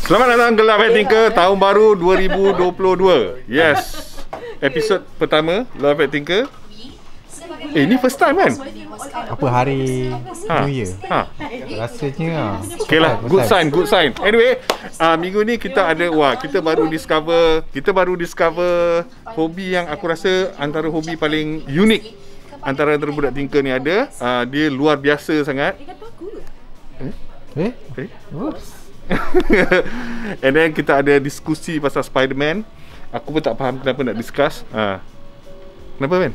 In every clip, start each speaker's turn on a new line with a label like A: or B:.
A: Selamat datang ke Love Tinker tahun baru 2022. Yes. Episod pertama Love Tinker. Ini first time kan?
B: Apa hari New Year? Rasanya
A: okay lah, good sign. Anyway, minggu ni kita ada kita baru discover hobi yang aku rasa antara hobi paling unik antara budak Tinker ni ada. Dia luar biasa sangat.
B: Oops.
A: And then kita ada diskusi pasal Spider-Man. Aku pun tak faham kenapa nak discuss. Kenapa kan?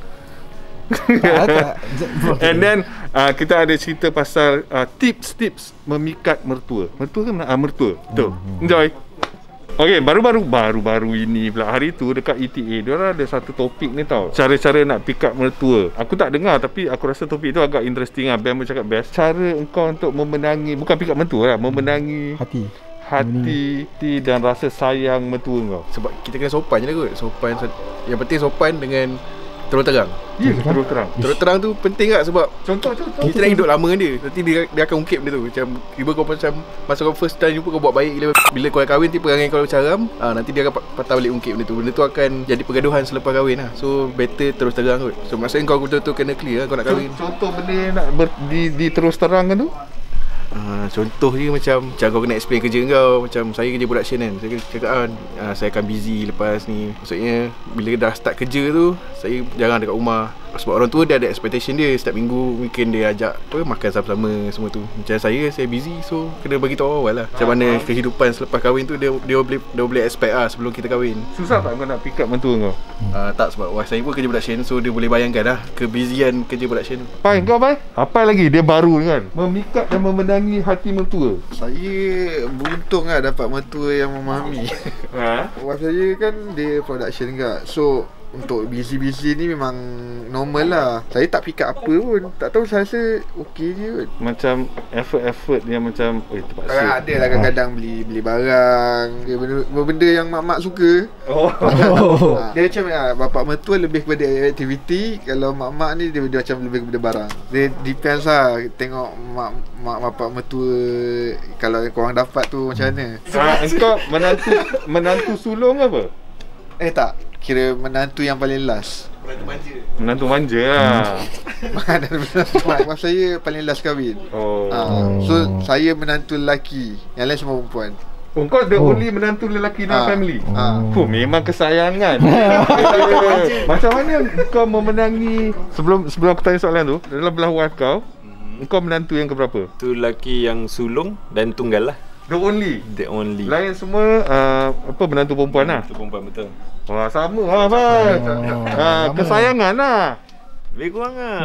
A: And then kita ada cerita pasal tips memikat mertua. Mertua ke mana? Mertua. Betul. Enjoy. Okay, baru-baru ini pula, hari tu dekat ETA diorang ada satu topik ni tau, cara-cara nak pick up mertua. Aku tak dengar tapi aku rasa topik tu agak interesting lah. Ben pun cakap best. Cara engkau untuk memenangi, bukan pick up mertua lah, memenangi hati dan rasa sayang mertua kau.
C: Sebab kita kena sopan je lah kot. Sopan, yang penting sopan dengan terus terang.
A: Ya, terus terang.
C: Terus terang tu penting tak, sebab
A: Contoh
C: kita nak hidup lama dengan dia. Nanti dia akan ungkip benda tu. Macam tiba kau macam masa kau first time jumpa kau buat baik gila. Bila kau dah kahwin, tiba perangai kau caram, nanti dia akan patah balik ungkip benda tu. Benda tu akan jadi pergaduhan selepas kahwin lah. So better terus terang kot. So maksudnya kau betul-betul kena clear lah kau nak kahwin.
A: Contoh benda yang nak di terus terang kan tu?
C: Contoh je macam kau kena explain kerja kau. Macam saya kerja production kan, saya cakap saya akan busy lepas ni. Maksudnya bila dah start kerja tu, saya jarang dekat rumah. Sebab orang tua dia ada expectation dia. Setiap minggu mungkin dia ajak makan sama-sama semua tu. Macam saya busy, so kena bagi tahu awal lah. Macam mana kehidupan selepas kahwin tu dia boleh expect lah sebelum kita kahwin.
A: Susah tak kau nak pick up mentua kau?
C: Tak, sebab wife saya pun kerja production, so dia boleh bayangkan lah kebusyan kerja production tu.
A: Pai, kau Pai? Apa lagi dia baru kan? Memikat dan memenangi hati mertua.
D: Saya beruntung lah dapat mertua yang memahami. Wife saya kan dia production juga. So untuk busy-busy ni memang normal lah. Saya tak pick up apa pun. Tak tahu, saya rasa okey je kot.
A: Macam effort yang macam terpaksa.
D: Ada lah kadang-kadang beli barang, benda yang mak-mak suka. Dia macam bapak mertua lebih kepada aktiviti. Kalau mak-mak ni dia macam lebih kepada barang. Dia depends lah. Tengok mak bapak mertua kalau korang dapat tu macam mana.
A: Engkau menantu sulung apa?
D: Tak, kira menantu yang paling last.
A: Menantu manja lah.
D: Mak saya paling last kahwin. So saya menantu lelaki, yang lain semua perempuan.
A: Kau the only menantu lelaki dalam family. Memang kesayangan. Macam mana kau memenangi, sebelum aku tanya soalan tu, dalam belah wife kau, kau menantu yang keberapa?
E: Tu lelaki yang sulung dan tunggal lah.
A: The only. Lain semua menantu perempuan lah.
E: Menantu perempuan, betul.
A: Wah, sama lah Pai. Kesayangan lah.
E: Lebih kurang lah.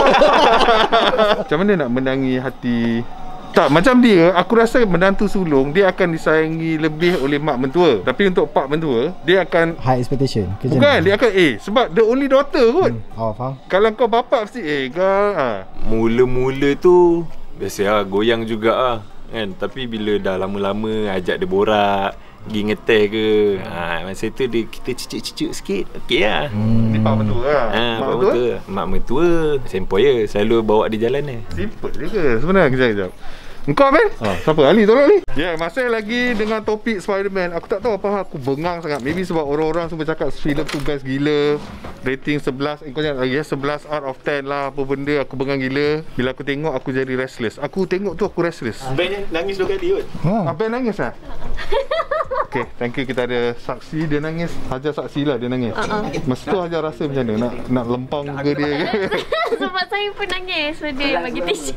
A: Macam mana nak menangi hati? Tak, macam dia, aku rasa menantu sulung dia akan disayangi lebih oleh mak mentua. Tapi untuk pak mentua, dia akan
B: high expectation.
A: Bukan, dia akan sebab the only daughter kot.
B: Faham.
A: Kalau kau bapak mesti kau
E: Mula-mula tu biasa lah, goyang juga lah kan. Tapi bila dah lama-lama ajak dia borak, pergi ngeteh ke, masa tu kita cicik-cicik sikit, okey lah.
A: Ni pak mentua lah.
E: Mak mentua sempoi je, selalu bawa dia jalan ni.
A: Simple je ke sebenarnya? Kejap. Engkau Ben? Siapa? Ali, tolong Ali. Masih lagi dengan topik Spider-Man. Aku tak tahu apa, aku bengang sangat. Maybe sebab orang-orang semua cakap filem tu best gila, rating 11. Kau jangan lagi 11 out of 10 lah. Apa benda, aku bengang gila. Bila aku tengok, aku jadi restless. Aku tengok tu, aku restless.
E: Ben nangis 2 kali kot.
A: Ben nangis lah? Okay, thank you. Kita ada saksi. Dia nangis. Hajar saksi lah dia nangis. Masa tu Hajar rasa macam mana? Nak lempang muka dia ke?
F: Sebab saya pun nangis, so dia bagi tisu.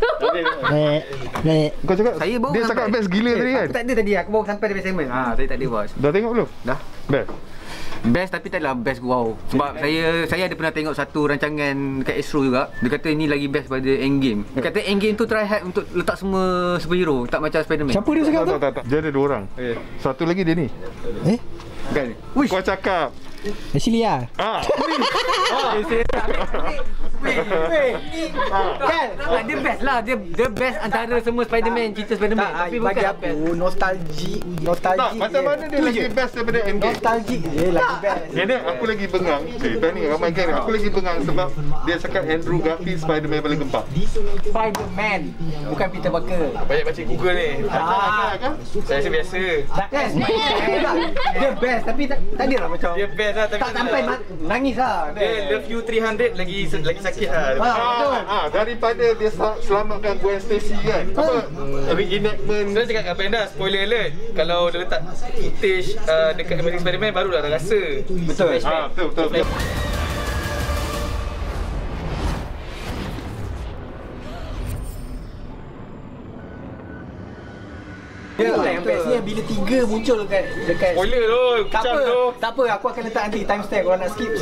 A: Kau cakap,
G: saya baru
A: dia cakap best gila tadi kan?
G: Aku tak ada tadi, aku baru sampai dari segmen. Saya tak ada bos.
A: Dah tengok belum?
G: Dah. Best tapi taklah best wow. Sebab saya ada pernah tengok satu rancangan dekat Astro juga. Dia kata ini lagi best pada Endgame. Dia kata Endgame tu try hard untuk letak semua superhero, tak macam Spider-Man.
B: Siapa dia cakap tu?
A: Tak. Dia ada 2 orang. Satu lagi dia ni.
G: Kan?
A: Kau cakap
B: Actually
G: Kan? Dia best lah. Dia best antara semua Spider-Man, cerita Spider-Man. Tapi bukan
H: bagi aku nostalgic
A: Tak, macam mana dia lagi best daripada Endgame?
H: nostalgic je lagi best.
A: Jadi aku lagi bengang. Cerita ni ramai geng. Aku lagi bengang sebab dia cakap Andrew Garfield Spider-Man paling gempak.
H: Spider-Man bukan Peter Parker.
C: Banyak baca Google ni.
A: Kan?
C: Saya rasa biasa.
H: Kan? Dia best tapi tak ada lah macam
C: Dia best lah tapi
H: tak sampai nangis lah.
C: dia Love You 300 lagi sakit lah.
A: Daripada dia selamatkan Gwen Stacy kan. Apa? Reenactment.
C: Saya cakap dengan Brenda, spoiler alert. Kalau dia letak footage dekat Amazing Spider-Man barulah dah rasa.
H: Betul.
A: Betul.
H: Yang best ni bila 3 muncul dekat
C: Spoiler tu,
H: tak
C: macam
H: apa,
C: tu.
H: tak apa, aku akan letak nanti timestamp kalau nak skip.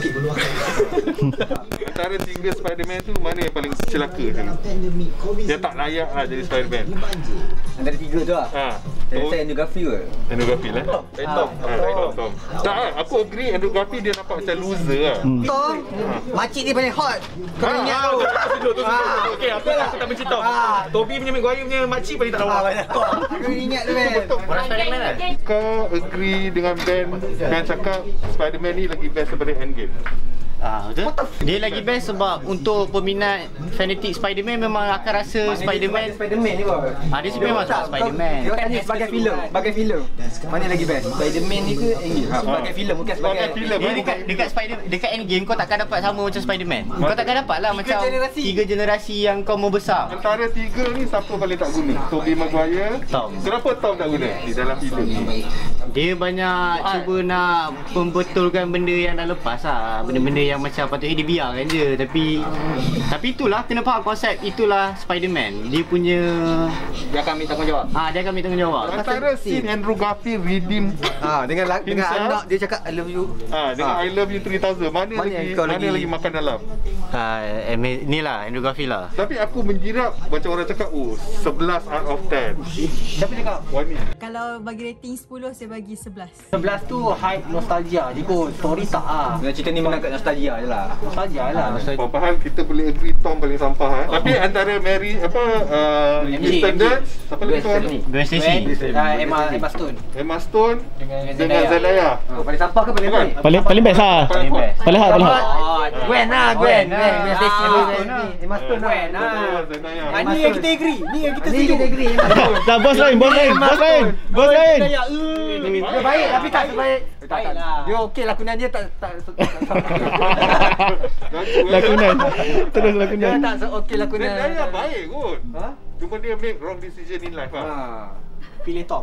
A: Antara 3 Spider-Man tu mana yang paling celaka dulu? Dia tak layak lah jadi Spider-Man.
H: Antara 3 tu lah.
G: Saya Andrew Garfield ke?
A: Andrew Garfield lah. Tom. Tak lah, aku agree Andrew Garfield dia nampak macam loser lah.
H: Tom, makcik dia paling hot. Kau ingat tu.
C: Tu. Okey, aku tak benci Tom. Tobey punya Maguire punya makcik paling tak lawa.
H: Kau ingat tu kan.
G: Orang Spider-Man lah.
A: Kau agree dengan Ben cakap Spider-Man ni lagi best daripada Endgame?
I: Betul. Dia lagi best sebab untuk peminat fanatik Spider-Man memang akan rasa Spider-Man
H: ni bang.
I: dia sebenarnya memang sebab Spider-Man.
H: Dia tanya sebagai filem. Mana lagi best? Spider-Man ni ke Endgame? Sebagai filem bukan sebagai
A: filem.
I: Dia dekat Endgame kau takkan dapat sama macam Spider-Man. Kau takkan dapat lah macam 3 generasi yang kau mau besar.
A: Antara 3 ni siapa paling tak guna? Tobey Maguire,
I: Tom.
A: Kenapa Tom tak guna di dalam filem ni?
I: Dia banyak cuba nak membetulkan benda yang dah lepas lah. Benda-benda yang macam patutnya dibiarkan je. Tapi itulah, kena faham konsep. Itulah Spider-Man. Dia punya...
G: Dia akan ambil tanggungjawab.
I: Dia akan ambil tanggungjawab.
A: Antara scene Andrew Garfield redeem
H: dengan anak dia cakap I love you.
A: dengan I love you 3000. Mana lagi makan dalam?
I: Ni lah Andrew Garfield lah.
A: Tapi aku menjirap macam orang cakap 11 out of 10.
H: Siapa cakap?
A: Wani.
J: Kalau bagi rating 10, saya bagi 11.
H: 11 tu hype nostalgia. Dia kot story tak ah.
G: Dengan cerita ni menangkat nostalgia je lah.
H: Nostalgia lah.
A: Perpahan kita boleh agree Tom paling sampah Tapi antara Mary Kristen Dunst, siapa lagi tu?
I: Gwen Stacy.
H: Emma Stone
A: dengan Zendaya.
G: Paling sampah ke paling baik?
B: Paling best lah.
A: Paling hot.
B: Paling hot.
G: Gwen lah, Gwen. Gwen Stacy.
H: Emma Stone
G: Gwen lah.
A: Zendaya.
H: Ni yang kita agree. Ni yang kita setuju.
B: Dah bos lain.
H: Dia baik tapi tak sebaik. Baiklah. Dia okey lakonan dia tak
B: Lakonan. Terus lakonan.
H: dia tak okey lakonan.
A: Zendaya baik kot. Cuma dia make wrong decision in life
H: Pilih Tom.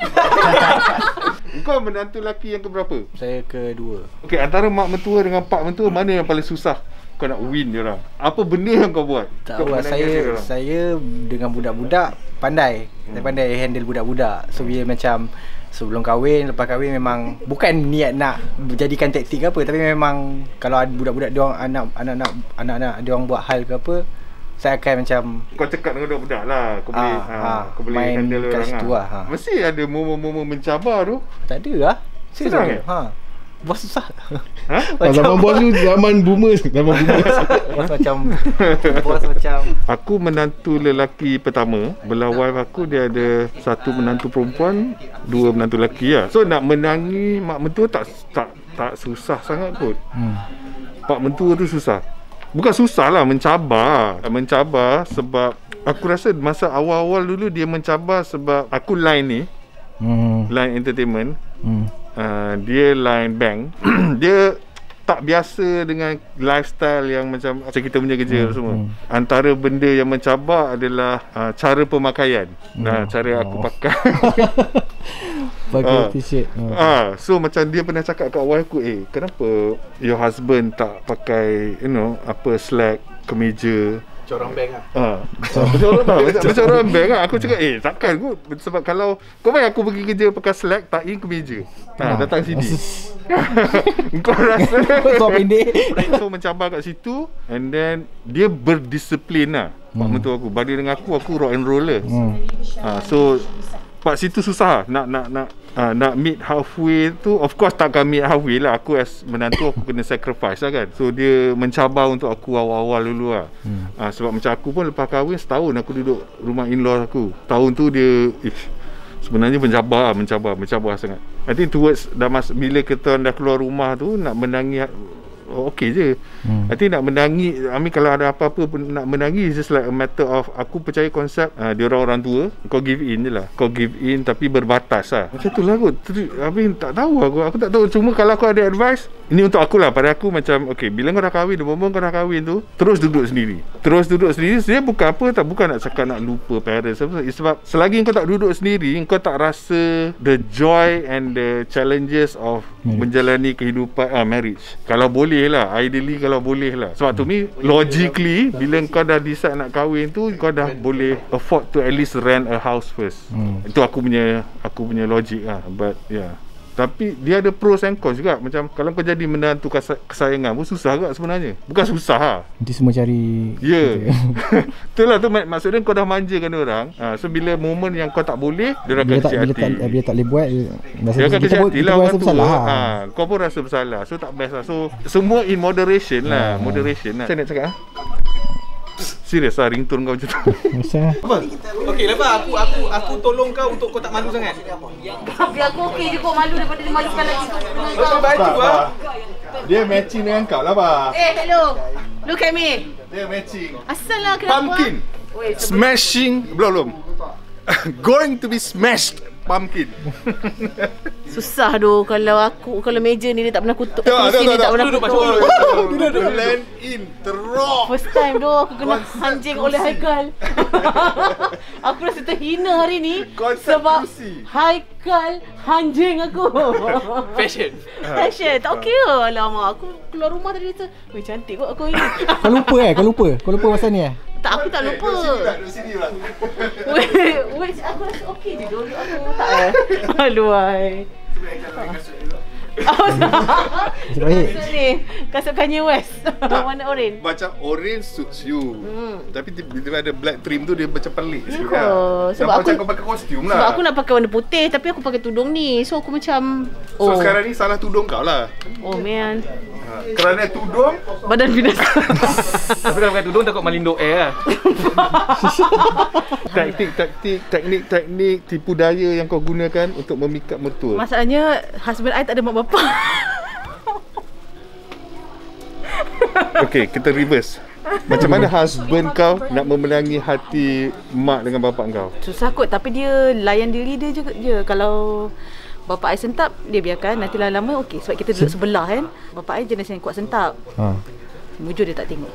A: Kau menantu lelaki yang keberapa?
C: Saya kedua.
A: Okey, antara mak mentua dengan pak mentua mana yang paling susah kau nak win dia orang? Apa benda yang kau buat?
C: Tak
A: Kau
C: apa,
A: menangkan dia orang?
C: saya dengan budak-budak pandai. Saya pandai handle budak-budak. So bila macam sebelum kahwin, lepas kahwin memang bukan niat nak jadikan taktik ke apa, tapi memang kalau ada budak-budak dia orang anak-anak dia orang buat hal ke apa, saya akan macam
A: kau cakap dengan budak-budak lah. Kau boleh kau boleh
C: main
A: handle
C: kat
A: orang
C: situ
A: lah.
C: lah.
A: Mesti ada momen-momen mencabar tu.
C: Tak ada lah.
A: Senang ke?
C: Bos susah.
B: Zaman bos tu zaman boomers.
C: Bos macam
A: Aku menantu lelaki pertama. Belah wife aku dia ada satu menantu perempuan, dua menantu lelaki lah. So nak menangi mak mentua tak susah sangat kot. Pak mentua tu susah. Bukan susah lah, mencabar sebab aku rasa masa awal-awal dulu dia mencabar sebab aku line ni Line Entertainment, dia line bank. Dia tak biasa dengan lifestyle yang macam kita punya kerja semua. Antara benda yang mencabar adalah cara pemakaian. Cara aku pakai
B: Pakai t-shirt.
A: So macam dia pernah cakap kat wife aku, kenapa your husband tak pakai apa slack, kemeja,
C: corang bank lah.
A: Macam orang bank lah. Aku cakap takkan kot. Sebab kalau kau bayang aku pergi kerja pakai slack, tak in kemeja, datang sini kau rasa
B: Kau pendek.
A: So mencabar kat situ. And then dia berdisiplin lah mak mentua aku. Banding dengan aku rock and roller. So Part situ susah nak meet halfway tu. Of course takkan meet halfway lah. Aku as menantu aku kena sacrifice lah kan. So dia mencabar untuk aku awal-awal dulu lah. Sebab macam aku pun lepas kahwin setahun aku duduk rumah in-law aku. Tahun tu dia sebenarnya mencabar sangat. I think towards bila kita dah keluar rumah tu nak menangi okey je. I think nak menangi, kalau ada apa-apa pun nak menangi just like a matter of, aku percaya konsep dia orang tua, kau give in je lah. Kau give in tapi berbatas lah. Macam tu lah kot. Tak tahu aku tak tahu. Cuma kalau aku ada advice, ini untuk aku lah, pada aku macam okay, bila kau dah kahwin, kau dah kahwin tu, terus duduk sendiri. Dia bukan bukan nak cakap nak lupa parents. Sebab selagi kau tak duduk sendiri, kau tak rasa the joy and the challenges of menjalani kehidupan marriage. Kalau boleh lah, ideally kalau boleh lah. Sebab to me, logically, bila kau dah decide nak kahwin tu, kau dah boleh afford to at least rent a house first. Itu aku punya logic lah. But yeah, tapi dia ada pros and cons juga. Macam kalau kau jadi menantu kesayangan pun susah juga sebenarnya. Bukan susah lah,
B: nanti semua cari.
A: Itulah tu maksudnya kau dah manjakan orang. So bila momen yang kau tak boleh, dia akan kecil hati.
B: Bila tak boleh buat,
A: dia akan kecil hati lah orang tua. Kau pun rasa bersalah. So tak best lah. So semua in moderation lah. Moderation lah. Macam nak cakap serius lah ringtone kau macam tu.
C: Okey lepas aku tolong kau untuk kau tak malu sangat.
F: Biar aku okey je kau malu daripada dia malukan lagi.
C: Kau baju lah.
A: Dia matching dengan kau lah bah.
F: Hello. Look at me.
A: Dia matching.
F: Asal lah kenapa?
A: Pumpkin. Smashing. Belum. Going to be smashed pumpkin.
F: Susah doh kalau meja ni dia tak pernah kutuk. Kursi ni tak pernah kutuk.
A: Duduk blend in teruk.
F: First time doh aku kena anjing oleh Haikal. Aku rasa terhina hari ni sebab Haikal anjing aku.
C: Fashion.
F: Tak okey ke? Alamak, aku keluar rumah tadi tu. Weh cantik kot aku ni.
B: Kau lupa pasal ni
F: Tak, aku tak lupa.
A: Duduk sini lah.
F: Weh, aku rasa okey je dulu. Aku tak aduhai. Ni kasut Kanye West. Warna orange.
A: Macam orange suits you. Tapi bila ada black trim tu dia macam pelik sikit.
F: Sebab aku
A: macam kau pakai kostum lah.
F: Sebab aku nak pakai warna putih tapi aku pakai tudung ni. So aku macam
A: So sekarang ni salah tudung kau lah.
F: Oh man.
A: Kerana tudung
F: badan binasa.
C: Tapi kalau pakai tudung takut Malindo Air lah.
A: Teknik tipu daya yang kau gunakan untuk memikat mertua.
F: Masalahnya husband I tak ada mak bapak.
A: Okay, kita reverse. Macam mana husband kau nak memenangi hati mak dengan bapak kau?
F: Susah kot, tapi dia layan diri dia je. Kalau bapak I sentap, dia biarkan. Nanti lama-lama okey. Sebab kita duduk sebelah kan. Bapak I jenis yang kuat sentap. Mujur dia tak tengok.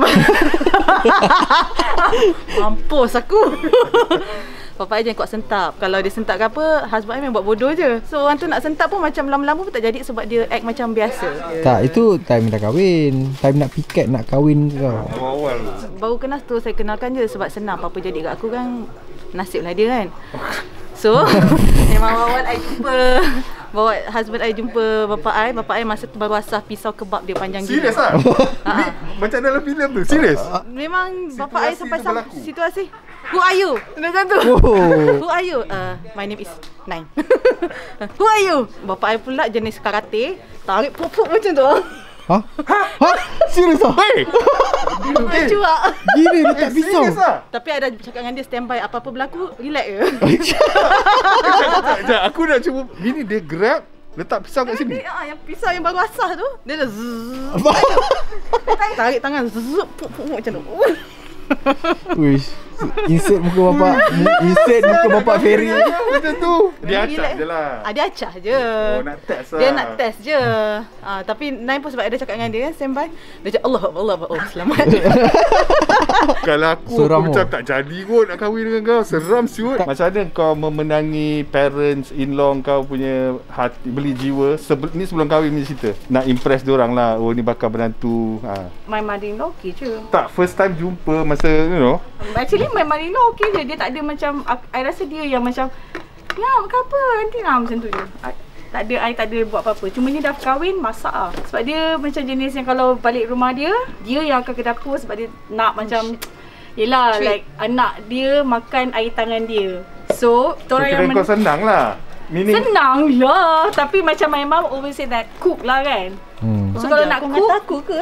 F: Mampus aku. Bapak I jangan kuat sentap. Kalau dia sentap ke apa, husband I memang buat bodoh je. So orang tu nak sentap pun macam lama-lama pun tak jadi sebab dia act macam biasa.
B: Tak, itu time dah kahwin. Time nak piket nak kahwin kau.
A: Awal.
F: Baru kenal tu saya kenalkan je sebab senang. Apa-apa jadi kat aku kan, nasib lah dia kan. So memang awal I jumpa, bawa husband I jumpa bapak I masa tu baru asah pisau kebab dia panjang gila.
A: Serius lah? Macam dalam filem tu? Serius?
F: Memang bapak I sampai situasi. Who are you? Macam tu. Who are you? My name is Nine. Who are you? Bapak I pula jenis karate, tarik pupuk macam tu.
B: Hah? Serius ah?
F: Cuak.
B: Gila dia tak pisau.
F: Tapi ada cakap dengan dia standby, apa-apa berlaku, relax je.
A: Sekejap, aku nak cuba. Bini dia grab, letak pisau kat sini.
F: Yang pisau yang baru asah tu, dia dah zzz. Tarik tangan zzz, puk macam tu.
B: Wish. Insert muka bapak Ferry.
A: Macam tu. Dia acah je lah.
F: Dia acah je.
A: Oh, nak test lah.
F: Dia nak test je. Tapi Nine pun sebab ada cakap dengan dia kan, standby. Dia cakap Allah, oh selamat.
A: Kalau aku macam tak jadi kot nak kahwin dengan kau. Seram siut. Macam mana kau memenangi parents in-law kau punya hati, beli jiwa. Ni sebelum kahwin ni cerita. Nak impress diorang lah. Oh ni bakal menantu.
F: My mother-in-law okey je.
A: Tak, first time jumpa masa
F: Actually my mother-in-law okey je. Dia tak ada macam, I rasa dia yang macam ya apa nanti lah macam tu je. Tak ada buat apa-apa. Cuma ni dah kahwin masak lah. Sebab dia macam jenis yang kalau balik rumah dia yang akan ke dapur sebab dia nak macam yelah treat. Like anak dia makan air tangan dia. So, orang yang
A: kau senang lah.
F: Senang lah. Tapi macam my mom always say that cook lah kan. So kalau nak cook
J: aku ke?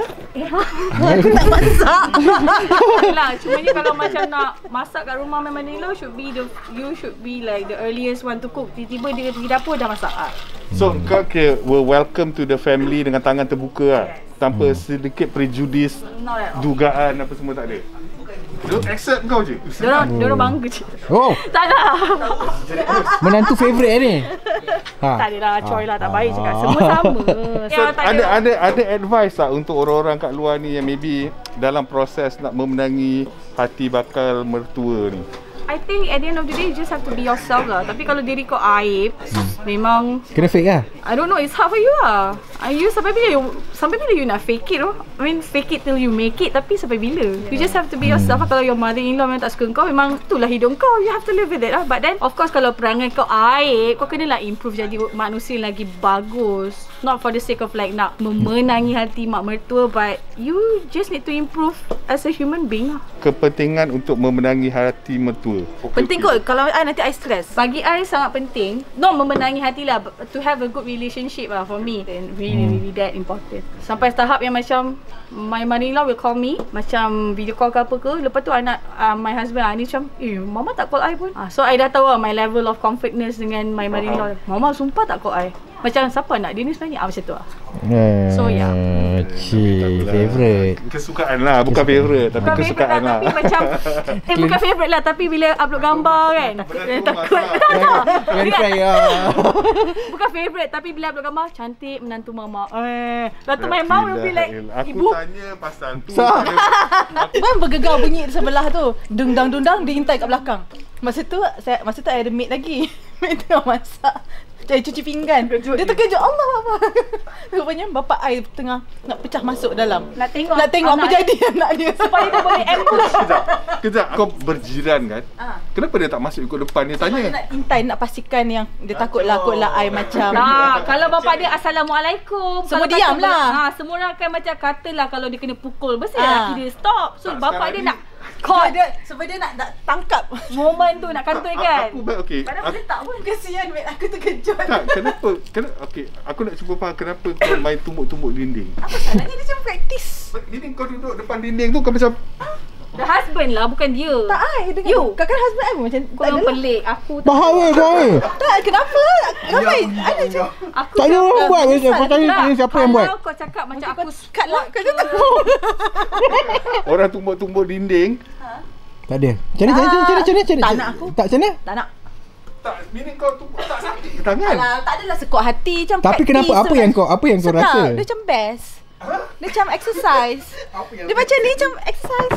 F: aku tak masak. Lah, cumanya kalau macam nak masak kat rumah memang Nilo you should be like the earliest one to cook. Tiba-tiba dia pergi dapur dah masak.
A: So kau kira were welcome to the family dengan tangan terbuka lah. Tanpa sedikit prejudis, dugaan apa semua tak ada. Dia accept kau je.
F: Diorang bangga je.
B: Oh,
F: Tak ada.
B: menantu favourite ni.
F: Tak ada lah, Choi lah, tak baik cakap. Semua sama.
A: So, ada advice tak untuk orang-orang kat luar ni yang maybe dalam proses nak memenangi hati bakal mertua ni?
F: I think at the end of the day you just have to be yourself lah. Tapi kalau diri kau aib, memang
B: Kena fake lah.
F: I don't know, it's hard for you lah. You sampai bila you nak fake it I mean fake it till you make it, tapi sampai bila? You just have to be yourself lah. Kalau your mother-in-law memang tak suka kau, memang itulah hidup kau. You have to live with it lah. But then of course kalau perangai kau aib, kau kena lah improve jadi manusia lagi bagus. Not for the sake of like nak memenangi hati mak mertua, but you just need to improve as a human being lah.
A: Kepentingan untuk memenangi hati mertua.
F: Penting kot. Kalau I nanti I stress. Bagi I sangat penting. Not memenangi hati lah, to have a good relationship lah for me. And really that important. Sampai tahap yang macam my mother-in-law will call me, macam video call ke apa ke. Lepas tu anak my husband ni macam, mama tak call I pun. So I dah tahu lah my level of comfortness dengan my mother-in-law. Mama sumpah tak call I. Macam siapa nak dia ni sebenarnya? Macam tu lah. So yeah.
B: Favourite.
A: Kesukaan lah, bukan favourite. Tapi
F: bukan
A: kesukaan lah.
F: Tapi macam bukan favourite lah, tapi bila upload gambar kan takut.
B: Verify lah.
F: Bukan favourite, tapi bila upload gambar cantik menantu mama. Lepas tu my mom will be like,
A: Aku tanya pasal tu.
J: Kan bergegar bunyi di sebelah tu. Dundang dia intai kat belakang. Masa tu I ada maid lagi. Maid tengah masak. Saya cuci pinggan. Dia terkejut, Allah apa. Rupanya bapak I tengah nak pecah masuk dalam. Nak tengok apa jadi anak dia.
F: Supaya dia boleh ambush.
A: Kejap, kau berjiran kan? Kenapa dia tak masuk ikut depan? Dia tanya.
J: Dia nak intai, nak pastikan yang dia takut lah I macam.
F: Kalau bapak dia Assalamualaikum,
J: semua diam lah.
F: Semua orang akan macam katalah kalau dia kena pukul, mesti lelaki dia stop. So bapak dia nak
J: sebab dia nak tangkap
F: momen tu, nak kantoi kan.
A: Okey.
J: Padahal boleh tak pun. Kesian maid aku terkejut.
A: Tak, kenapa? Okey, aku nak cuba faham kenapa kau main tumbuk-tumbuk dinding.
J: Apa salahnya, dia macam praktis.
A: Dinding kau duduk depan dinding tu kau macam
F: the husband lah, bukan dia.
J: Tak dengan you. Kakak husband I pun macam
F: kau yang pelik. Aku
B: Bahar kau ni.
J: Tak, kenapa? Kenapa? Ada je.
F: Aku
B: Tak ada orang buat. Kau tanya siapa yang buat.
F: Kalau kau cakap macam aku
J: cut lah. Kau tahu.
A: orang tumbuk-tumbuk dinding.
B: Tak ada. Macam mana?
J: Tak nak aku.
B: Tak macam mana?
J: Tak nak.
A: Tak, bini kau tumbuk tak sakit ke tangan?
J: Alah, tak adalah sekuat hati macam
B: Tapi kenapa? Apa yang kau rasa?
J: Dia macam best. Dia macam exercise. Dia macam ni macam exercise.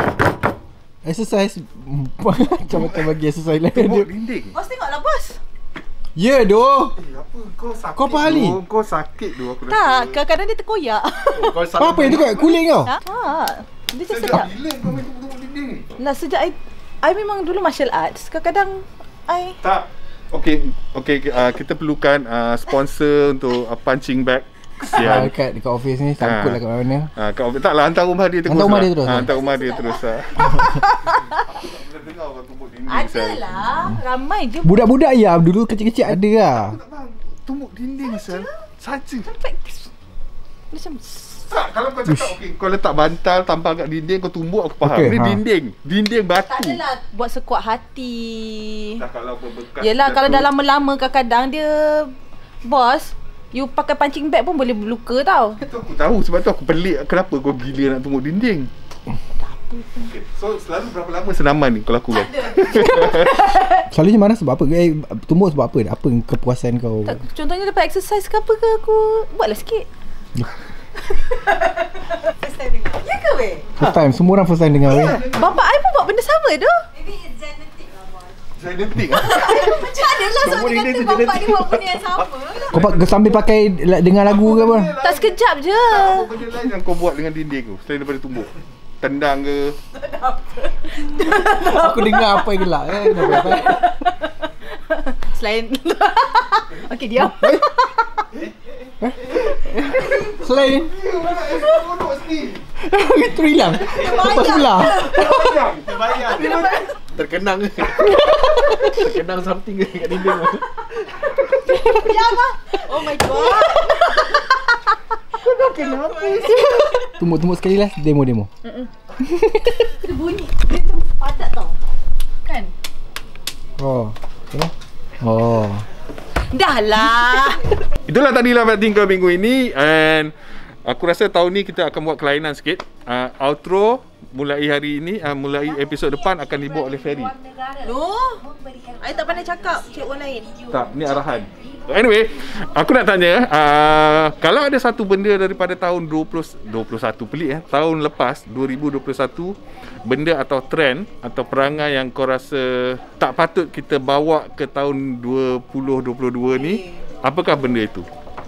B: Exercise macam bagi exercise lain.
A: Tumbuk dinding.
J: Bos tengoklah bos.
B: Ya doh.
A: Apa kau sakit?
B: Kau apa hal ni?
A: Kau sakit doh aku rasa.
J: Tak, kadang-kadang dia terkoyak.
B: Apa yang tu kat kulit kau?
J: Dia macam sedap.
A: Bila kau main tumbuk dinding ni?
J: Nah, sejak I memang dulu martial arts. Kadang-kadang I
A: tak. Okey, kita perlukan sponsor untuk punching bag. Kesian.
B: Dekat office ni sangkut lah kat mana.
A: Kat office taklah, hantar rumah dia terus. Hantar rumah dia terus. Dengar orang tumbuk dinding.
J: Adalah, ramai je.
B: Budak-budak ya, dulu kecil-kecil ada lah.
A: Aku tak faham. Tumbuk dinding sel. Saja.
J: Macam
A: tak, kalau kau cakap kau letak bantal tampal kat dinding, kau tumbuk, aku faham. Ni dinding batu.
J: tak adalah buat sekuat hati.
A: Dah kalau berbekas.
J: Yelah, kalau dah lama-lama kadang-kadang dia bos, you pakai punching bag pun boleh berluka tau.
A: Itu aku tahu, sebab tu aku pelik kenapa kau gila nak tumbuk dinding. Okay. So selalu berapa lama senaman ni kau lakukan?
B: Selalunya marah sebab apa? Tumbuk sebab apa? Apa kepuasan kau?
J: Tak, contohnya lepas exercise ke apa ke, aku buatlah sikit. First time dengar. Ya ke weh?
B: First time, semua orang first time dengar weh.
J: Bapak I pun buat benda sama tu.
F: maybe it's genetic lah bos.
A: Genetik.
J: Macam mana lah sebab dia kata bapak dia buat benda yang sama.
B: Kau sambil pakai dengar lagu ke apa?
J: Tak sekejap je.
A: Apa benda lain yang kau buat dengan dinding tu selain daripada tumbuk? Tendang ke?
B: Aku dengar apa yang gelak kenapa?
J: Selain okey, diam.
B: Selain itu hilang. Lepas sebelah.
C: terkenang terkenang something kat dinding.
J: Ya Allah. Oh my god. Kenapa sih?
B: Tumbuk sekali lah demo.
J: Dia bunyi. Dia macam padat tau. Kan?
B: Oh. Tengok. Oh.
J: Dah lah.
A: Itulah tadi Live at Tinker minggu ini. And aku rasa tahun ni kita akan buat kelainan sikit. Outro mulai hari ini, mulai episod depan akan dibuat oleh Ferry.
J: Loh. I tak pandai cakap cik orang lain.
A: Tak, ni arahan. Anyway, aku nak tanya, kalau ada satu benda daripada tahun 21 pelik tahun lepas 2021, benda atau trend atau perangai yang kau rasa tak patut kita bawa ke tahun 2022 ni, apakah benda itu?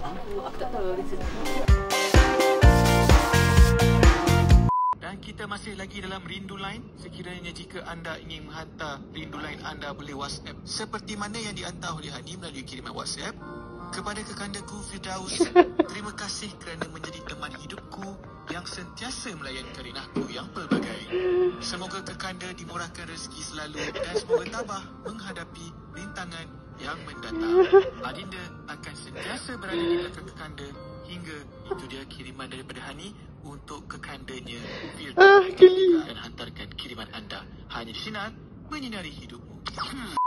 K: Kita masih lagi dalam Rindu Line. Sekiranya jika anda ingin menghantar Rindu Line anda boleh WhatsApp seperti mana yang dihantar oleh Hani melalui kiriman WhatsApp kepada kekandaku Firdaus. Terima kasih kerana menjadi teman hidupku yang sentiasa melayan karinahku yang pelbagai. Semoga kekanda dimurahkan rezeki selalu dan semoga tabah menghadapi rintangan yang mendatang. Adinda akan sentiasa berada di belakang kekanda hingga itu dia kiriman daripada Hani untuk kekandanya Firdaus dan hantarkan kiriman anda hanya di Sinar Menyinari Hidupmu.